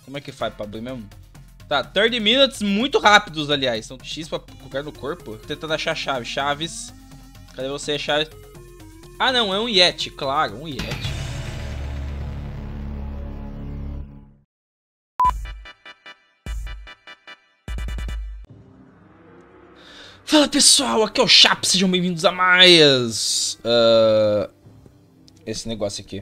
Como é que faz pra abrir mesmo? Tá, 30 minutes muito rápidos, aliás. São X pra colocar no corpo. Tentando achar a chave. Chaves. Cadê você, chave? Ah, não, é um Yeti, claro, um Yeti. Fala pessoal, aqui é o Chaps, sejam bem-vindos a mais esse negócio aqui.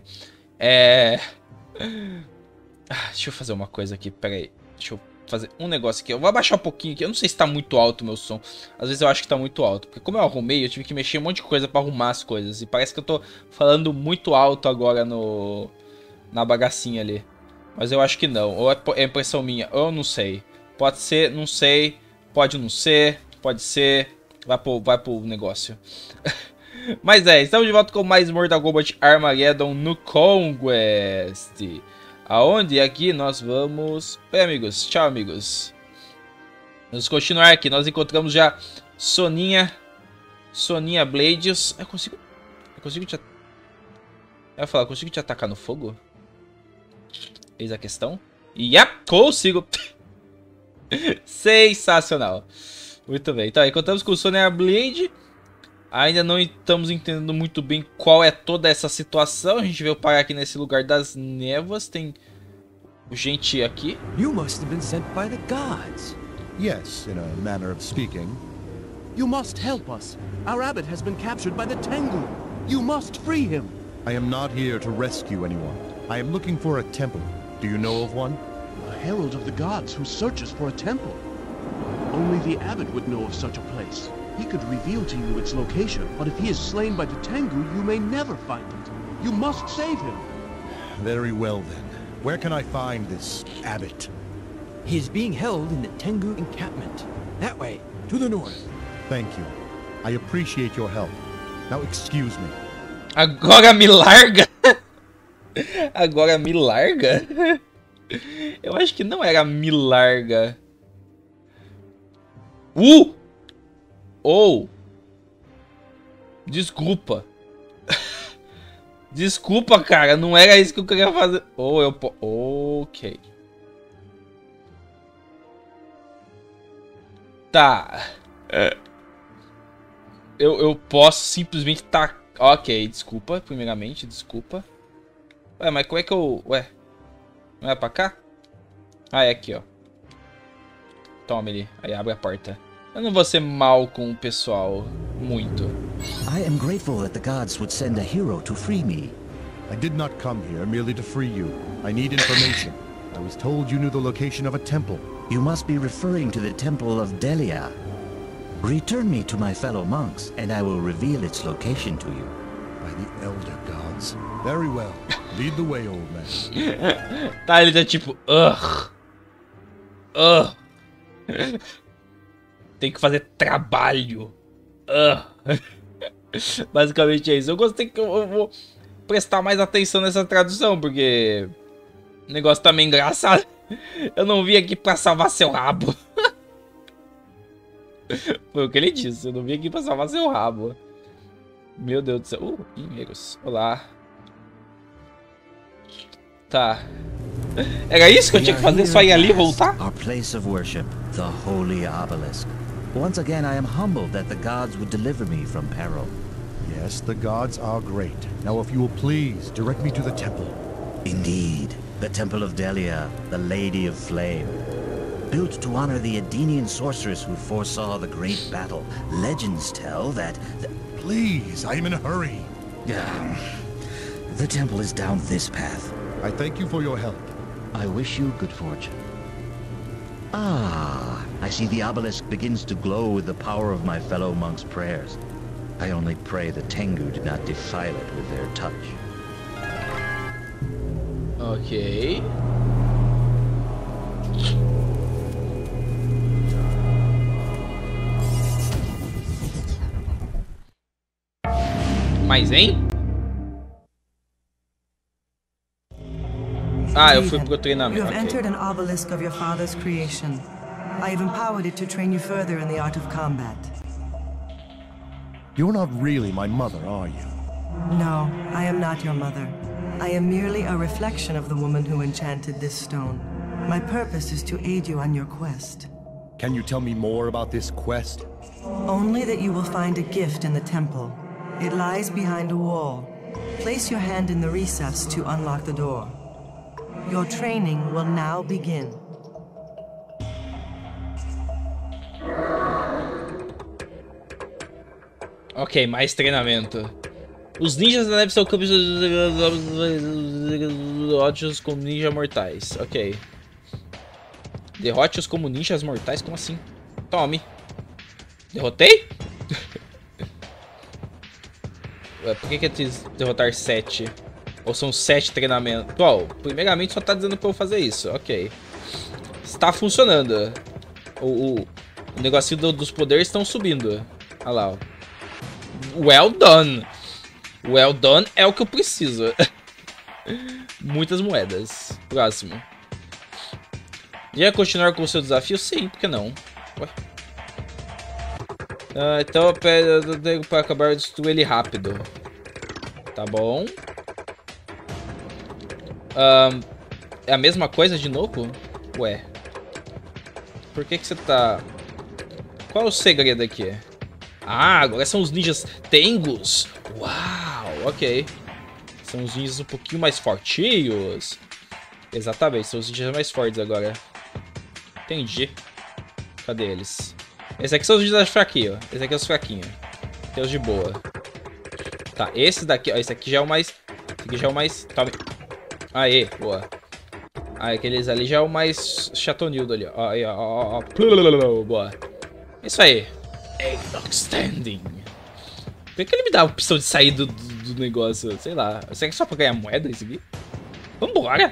Deixa eu fazer uma coisa aqui, pera aí. Deixa eu fazer um negócio aqui. Eu vou abaixar um pouquinho aqui, eu não sei se tá muito alto o meu som. Às vezes eu acho que tá muito alto, porque como eu arrumei, eu tive que mexer um monte de coisa pra arrumar as coisas. E parece que eu tô falando muito alto agora na bagacinha ali. Mas eu acho que não, ou é impressão minha, ou eu não sei. Pode ser, não sei, pode não ser. Pode ser. Vai pro negócio. Mas estamos de volta com mais Mortal Kombat Armageddon no Conquest. Aonde aqui nós vamos... Oi, amigos. Tchau, amigos. Vamos continuar aqui. Nós encontramos já Soninha Blades. Eu consigo te... Eu ia falar, eu consigo te atacar no fogo? Eis a questão. Yep, consigo. Sensacional. Muito bem, então encontramos com o Sonya Blade. Ainda não estamos entendendo muito bem qual é toda essa situação. A gente veio parar aqui nesse lugar das névoas. Tem gente aqui. You must have been sent by the gods. Yes, in a manner of speaking. You must help us. Our abbot has been captured by the Tengu. You must free him. I am not here to rescue anyone. I am looking for a temple. Do you know of one? A herald of the gods who searches for a temple. Only the abbot would know of such a place. He could reveal to you its location, but if he is slain by the Tengu, you may never find it. You must save him. Very well then. Where can I find this abbot? He is being held in the Tengu encampment. That way, to the north. Thank you. I appreciate your help. Now excuse me. Agora me larga? Agora me larga? Eu acho que não era me larga. Desculpa. Desculpa, cara. Não era isso que eu queria fazer. Ok. Tá. Eu posso simplesmente tá. Ok, desculpa. Primeiramente, desculpa. Ué, mas como é que eu... Ué. Não é pra cá? Ah, é aqui, ó. Toma ele. Aí abre a porta. Eu não vou ser mal com o pessoal. Muito. I am grateful that the gods would send a hero to free me. I did not come here merely to free you. I need information. I was told you knew the location of a temple. You must be referring to the Temple of Delia. Return me to my fellow monks, and I will reveal its location to you. By the elder gods. Very well. Lead the way, old man. Tá, ele tá tipo... Tem que fazer trabalho. Basicamente é isso. Eu gostei que eu vou prestar mais atenção nessa tradução, porque o negócio tá meio engraçado. Eu não vim aqui pra salvar seu rabo. Foi o que ele disse. Eu não vim aqui pra salvar seu rabo. Meu Deus do céu. Inimigos. Olá. Tá. Era isso que eu tinha que fazer? Só ir ali e voltar? Our place of worship, the holy obelisk. Once again, I am humbled that the gods would deliver me from peril. Yes, the gods are great. Now, if you will please, direct me to the temple. Indeed, the Temple of Delia, the Lady of Flame. Built to honor the Edenian sorceress who foresaw the great battle. Legends tell that... Please, I am in a hurry. The temple is down this path. I thank you for your help. I wish you good fortune. Ah, I see the obelisk begins to glow with the power of my fellow monks' prayers. I only pray the Tengu do not defile it with their touch. Ok. Mas, hein? Eu fui pro treinamento. You have entered an obelisk of your father's creation. I have empowered it to train you further in the art of combat. You're not really my mother, are you? No, I am not your mother. I am merely a reflection of the woman who enchanted this stone. My purpose is to aid you on your quest. Can you tell me more about this quest? Only that you will find a gift in the temple. It lies behind a wall. Place your hand in the recess to unlock the door. Your training will now begin. Ok, mais treinamento. Os ninjas da neve são campos ótimos como ninjas mortais. Ok. Derrote-os como ninjas mortais? Como assim? Tome. Derrotei? Ué, por que é derrotar 7? Ou são 7 treinamentos? Bom, primeiramente só tá dizendo pra eu fazer isso. Ok. Está funcionando. O negocinho dos poderes estão subindo. Olha lá, ó. Well done. Well done é o que eu preciso. Muitas moedas. Próximo. Já continuar com o seu desafio? Sim, por que não? Ué. Então eu pego para acabar de destruir ele rápido. Tá bom. É a mesma coisa de novo? Ué. Por que você tá... Qual é o segredo aqui? Ah, agora são os ninjas Tengus. Uau, ok. São os ninjas um pouquinho mais fortinhos. Exatamente, são os ninjas mais fortes agora. Entendi. Cadê eles? Esse aqui são os ninjas fraquinhos. Esse aqui é os fraquinhos. Tem os de boa. Tá, esse daqui, ó. Esse aqui já é o mais... Esse aqui já é o mais... Tome. Aê, boa. Ah, aqueles ali já é o mais chatonildo ali, ó. Aí, ó. Boa. Isso aí. Extending. Por que ele me dá a opção de sair do negócio? Sei lá. Será que é só pra ganhar moeda isso aqui? Vambora!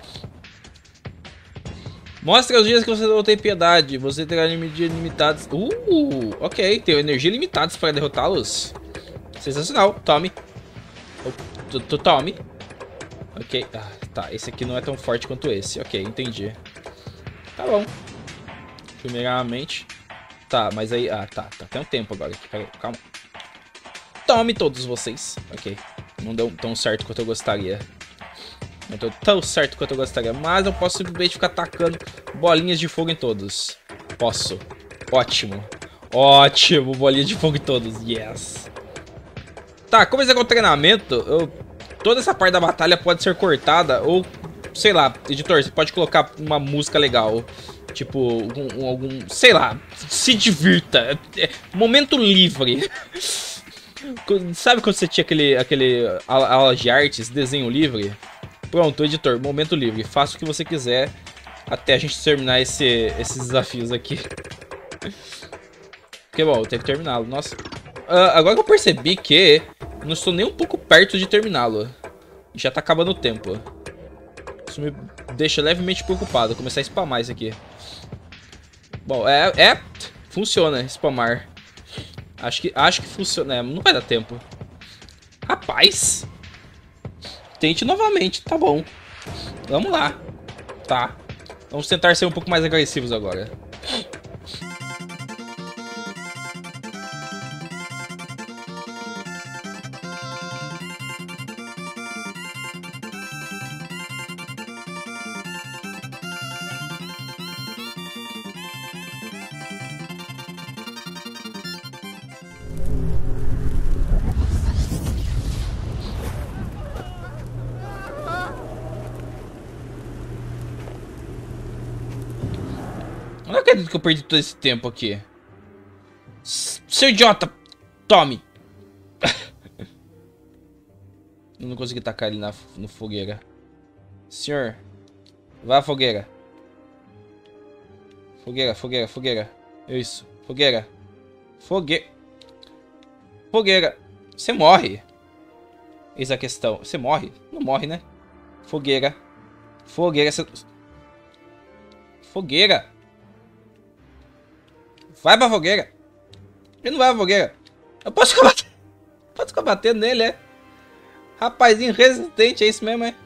Mostra os dias que você não tem piedade. Você terá energia limitadas. Ok. Tem energia limitadas para derrotá-los. Sensacional. Tome. Tome. Ok. Ah, tá. Esse aqui não é tão forte quanto esse. Ok, entendi. Tá bom. Primeiramente. Tá, mas aí... Ah, tá. Tem um tempo agora aqui. Peraí, calma. Tome todos vocês. Ok. Não deu tão certo quanto eu gostaria. Não deu tão certo quanto eu gostaria. Mas eu posso simplesmente ficar atacando bolinhas de fogo em todos. Posso. Ótimo. Ótimo. Bolinha de fogo em todos. Yes. Tá, comecei com o treinamento. Toda essa parte da batalha pode ser cortada. Ou, sei lá, editor, você pode colocar uma música legal. Tipo, algum... Sei lá. Se divirta. Momento livre. Sabe quando você tinha aquele aula de artes, desenho livre? Pronto, editor, momento livre. Faça o que você quiser até a gente terminar esses desafios aqui. Porque, bom, eu tenho que terminá-lo. Nossa. Agora que eu percebi que eu não estou nem um pouco perto de terminá-lo. Já tá acabando o tempo. Isso me deixa levemente preocupado. Começar a spamar isso aqui. Bom, funciona spamar. Acho que funciona. Não vai dar tempo. Rapaz. Tente novamente, tá bom. Vamos lá. Tá. Vamos tentar ser um pouco mais agressivos agora. Não acredito que eu perdi todo esse tempo aqui. Seu idiota! Tome! Eu não consegui tacar ele no fogueira. Senhor, vá à fogueira. Fogueira. Isso, fogueira. Fogueira. Você morre. Eis a questão. Você morre? Não morre, né? Fogueira. Fogueira. Vai pra fogueira. Ele não vai pra fogueira. Eu posso ficar batendo nele, é? Rapazinho resistente, é isso mesmo, é?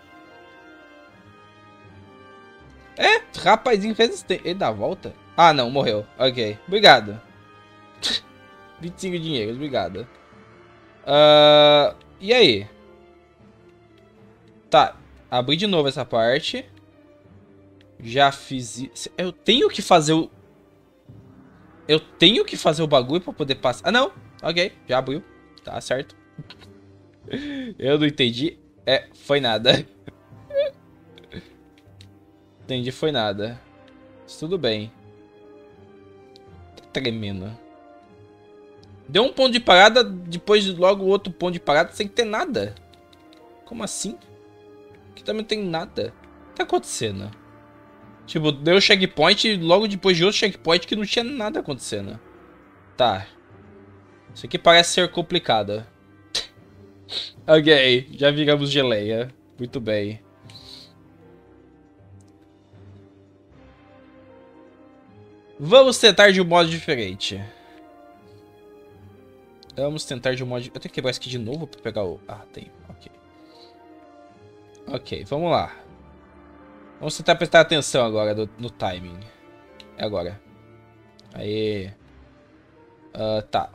É, rapazinho resistente. Ele dá a volta? Ah, não, morreu. Ok, obrigado. 25 dinheiros, obrigado. E aí? Tá, abri de novo essa parte. Já fiz isso. Eu tenho que fazer o... Eu tenho que fazer o bagulho pra poder passar. Ah, não. Ok, já abriu. Tá certo. Eu não entendi. Foi nada. Entendi, foi nada. Mas tudo bem. Tá tremendo. Deu um ponto de parada, depois logo outro ponto de parada sem ter nada. Como assim? Aqui também não tem nada. O que tá acontecendo? Tipo, deu checkpoint e logo depois de outro checkpoint que não tinha nada acontecendo. Tá. Isso aqui parece ser complicado. Ok, já viramos geleia. Muito bem. Vamos tentar de um modo diferente. Vamos tentar de um modo... Eu tenho que quebrar isso aqui de novo pra pegar o... Ah, tem. Ok. Ok, vamos lá. Vamos tentar prestar atenção agora no timing. É agora. Aê. Tá,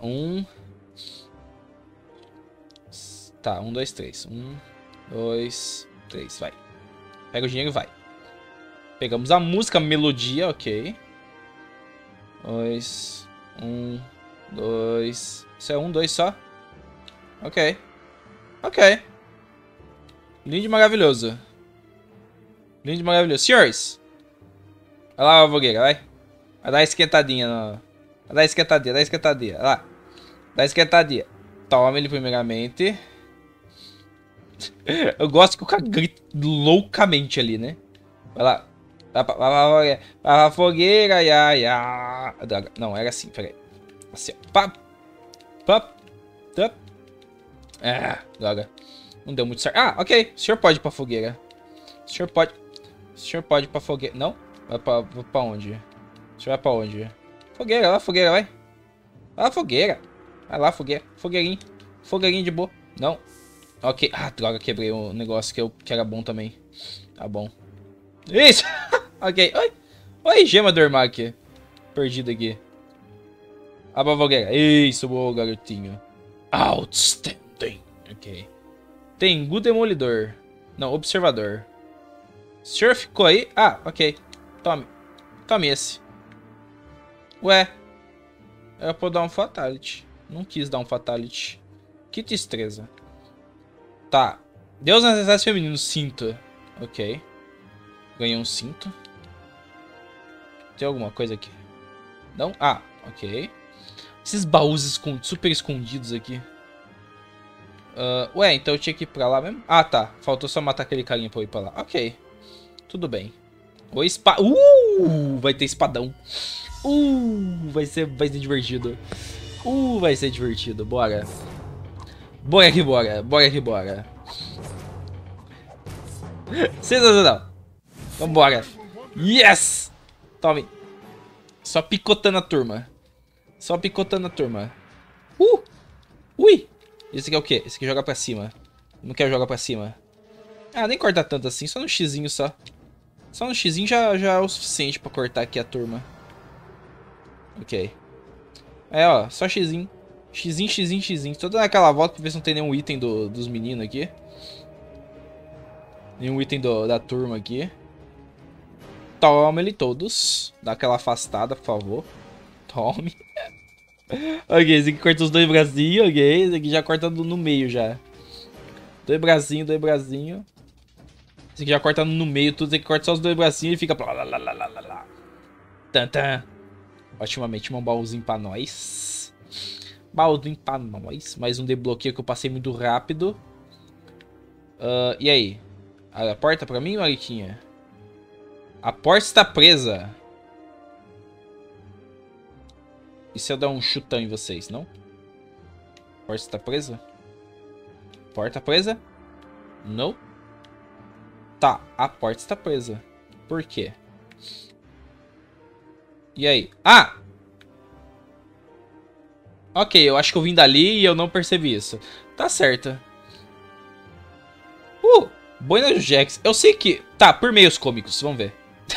Tá, 1, 2, 3. 1, 2, 3, vai. Pega o dinheiro e vai. Pegamos a música, a melodia, ok. 2, 1, 2. Isso é 1, 2 só? Ok. Ok. Lindo e maravilhoso. Lindo e maravilhoso. Senhores! Vai lá, fogueira, vai. Vai dar uma esquentadinha. Vai dar esquentadinha, dá esquentadinha. Vai lá. Dá esquentadinha. Toma ele primeiramente. Eu gosto que o cara grita loucamente ali, né? Vai lá. Vai pra fogueira, ia, ia. Droga. Não, era assim, peraí. Assim, ó. Pá. Pá. Tá. Droga. Não deu muito certo. Ah, ok. O senhor pode ir pra fogueira. O senhor pode. O senhor pode ir pra fogueira. Não? Vai pra onde? O senhor vai pra onde? Fogueira, vai lá, fogueira, vai. Vai lá, fogueira. Vai lá, fogueira. Fogueirinho. Fogueirinho de boa. Não. Ok. Ah, droga, quebrei um negócio que era bom também. Tá bom. Isso! Ok. Oi. Oi, gema do Ermac. Perdido aqui. Ah, pra fogueira. Isso, boa, garotinho. Outstanding. Ok. Tengu Demolidor. Não, Observador. O senhor ficou aí? Ah, ok. Tome. Tome esse. Ué. Era pra eu dar um Fatality. Não quis dar um Fatality. Que destreza. Tá. Deus nas necessidades femininos. Cinto. Ok. Ganhei um cinto. Tem alguma coisa aqui? Não? Ah, ok. Esses baús super escondidos aqui. Ué, então eu tinha que ir pra lá mesmo? Ah, tá. Faltou só matar aquele carinha pra eu ir pra lá. Ok. Tudo bem. O vai ter espadão. Vai ser divertido. Vai ser divertido. Bora. Bora que bora. Bora que bora. Sensacional. Vambora. Yes! Tome. Só picotando a turma. Só picotando a turma. Ui! Esse aqui é o quê? Esse aqui joga pra cima. Não quero jogar pra cima. Ah, nem corta tanto assim. Só no xizinho só. Só no xizinho já é o suficiente pra cortar aqui a turma. Ok. Ó. Só xizinho. Xizinho, xizinho, xizinho. Tô dando aquela volta pra ver se não tem nenhum item dos meninos aqui. Nenhum item da turma aqui. Toma ele todos. Dá aquela afastada, por favor. Tome. Ok, esse aqui corta os dois bracinhos, ok. Esse aqui já corta no meio já. Dois bracinhos, dois bracinhos. Esse aqui já corta no meio, tudo. Esse aqui corta só os dois bracinhos e fica... Tantan. Otimamente, um baúzinho pra nós. Baúzinho pra nós. Mais um desbloqueio que eu passei muito rápido. E aí? A porta pra mim, Mariquinha? A porta está presa. E se eu der um chutão em vocês, não? A porta está presa? Porta presa? Não. Tá, a porta está presa. Por quê? E aí? Ah! Ok, eu acho que eu vim dali e eu não percebi isso. Tá certo. Boina Jax. Eu sei que... Tá, por meios cômicos, vamos ver.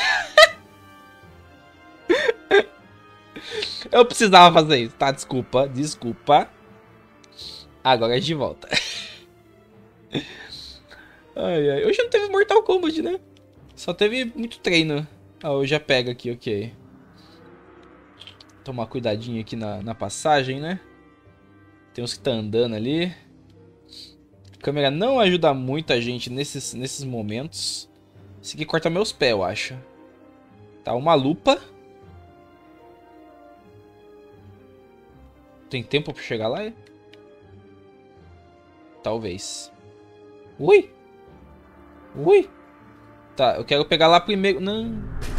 Eu precisava fazer isso, tá? Desculpa, desculpa. Agora é de volta. Ai, ai. Hoje não teve Mortal Kombat, né? Só teve muito treino. Ah, eu já pego aqui, ok. Tomar cuidadinho aqui na passagem, né? Tem uns que tá andando ali. A câmera não ajuda muito a gente nesses momentos. Esse aqui corta meus pés, eu acho. Tá, uma lupa. Tem tempo pra chegar lá? Talvez. Ui! Ui! Tá, eu quero pegar lá primeiro. Não.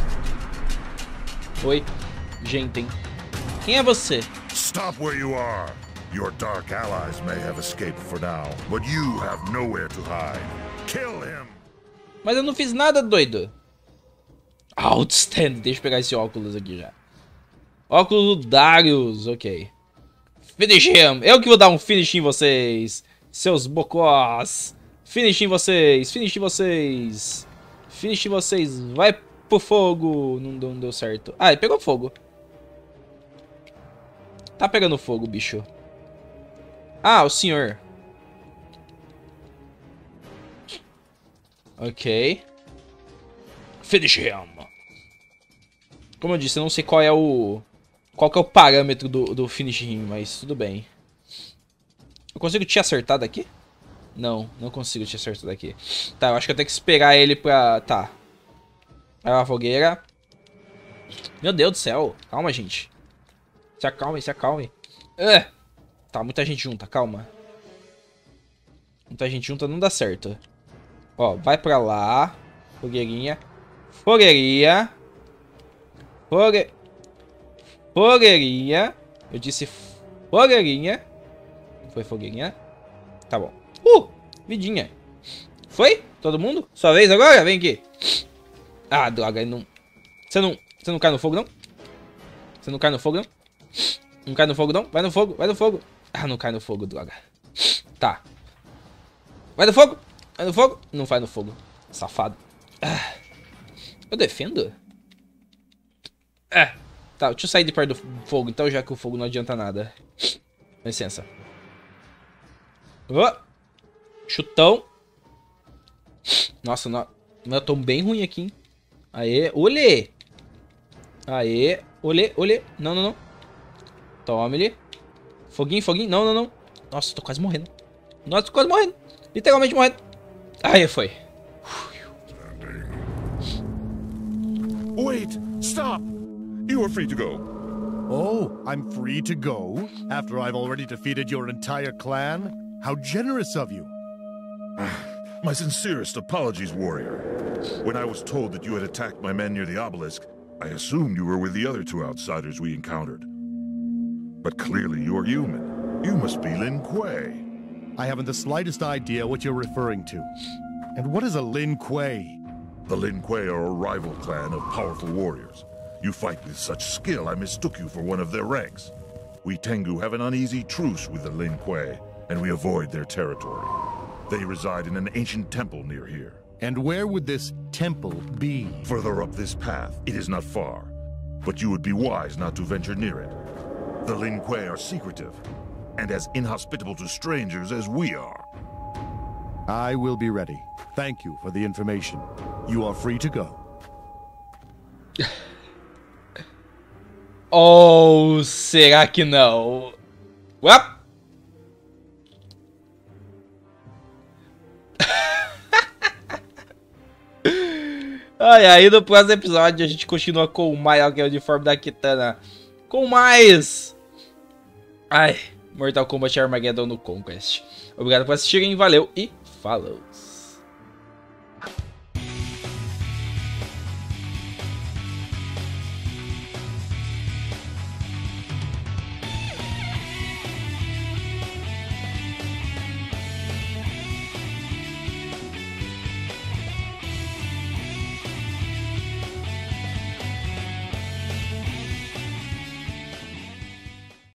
Oi. Gente, hein? Quem é você? Stop where you are. Your dark allies may have escaped for now, but you have nowhere to hide. Kill him! Mas eu não fiz nada, doido. Outstanding. Deixa eu pegar esse óculos aqui já. Óculos do Darius. Ok. Finish him. Eu que vou dar um finish em vocês. Seus bocós. Finish em vocês. Finish em vocês. Finish em vocês. Vai pro fogo. Não deu certo. Ah, ele pegou fogo. Tá pegando fogo, bicho. Ah, o senhor. Ok. Finish him. Como eu disse, eu não sei qual é o... Qual que é o parâmetro do finish him, mas tudo bem. Eu consigo te acertar daqui? Não, não consigo te acertar daqui. Tá, eu acho que eu tenho que esperar ele pra... Tá. Aí uma fogueira. Meu Deus do céu. Calma, gente. Se acalme, se acalme. Tá, muita gente junta, calma. Muita gente junta não dá certo. Ó, vai pra lá. Fogueirinha. Fogueirinha. Fogueirinha. Eu disse fogueirinha. Foi fogueirinha? Tá bom. Vidinha. Foi? Todo mundo? Sua vez agora? Vem aqui. Ah, droga, ele não... Você não cai no fogo, não? Você não cai no fogo, não? Não cai no fogo, não? Vai no fogo, vai no fogo. Ah, não cai no fogo, droga. Tá. Vai no fogo. Vai no fogo. Não vai no fogo. Safado. Ah. Eu defendo? Tá, deixa eu sair de perto do fogo, então, já que o fogo não adianta nada. Com licença. Chutão. Nossa, eu tô bem ruim aqui, hein? Aê, olê. Aê, olê. Não. Tome-lhe. Foguinho. Não. Nossa, tô quase morrendo. Nossa, tô quase morrendo. Literalmente morrendo. Aí, foi. Wait! Stop! You are free to go. Oh, I'm free to go? After I've already defeated your entire clan? How generous of you. My sincerest apologies, warrior. When I was told that you had attacked my men near the obelisk, I assumed you were with the other two outsiders we encountered. But clearly you're human. You must be Lin Kuei. I haven't the slightest idea what you're referring to. And what is a Lin Kuei? The Lin Kuei are a rival clan of powerful warriors. You fight with such skill, I mistook you for one of their ranks. We Tengu have an uneasy truce with the Lin Kuei, and we avoid their territory. They reside in an ancient temple near here. And where would this temple be? Further up this path, it is not far. But you would be wise not to venture near it. The Lin Kuei are secretive, and as inhospitable to strangers as we are. I will be ready. Thank you for the information. You are free to go. Oh, será que não? Uap! Aí no próximo episódio a gente continua com o Mai, que é o uniforme da Kitana. Com mais! Mortal Kombat Armageddon no Conquest. Obrigado por assistirem, valeu e falou!